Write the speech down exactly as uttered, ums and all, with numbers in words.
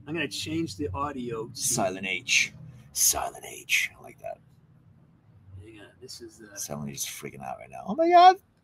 I'm gonna change the audio. To, Silent H. Silent H. I like that. Hang on. This is the. Silent H is freaking out right now. Oh my god.